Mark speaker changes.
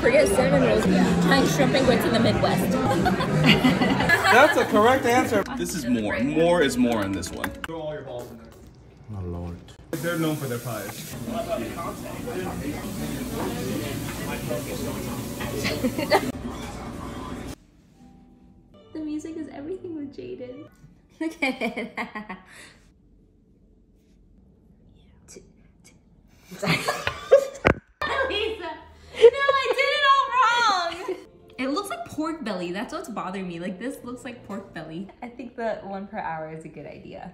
Speaker 1: Forget cinnamon rolls. Trying shrimp and grits in the Midwest.
Speaker 2: That's a correct answer. This is more. More is more in this one.
Speaker 3: Throw all your balls in there.
Speaker 2: Oh Lord.
Speaker 3: They're known for their pies.
Speaker 1: The music is everything with Jaden. Look at it. Lisa. No, I did it all wrong. It looks like pork belly. That's what's bothering me. Like this looks like pork belly. I think the 1 per hour is a good idea.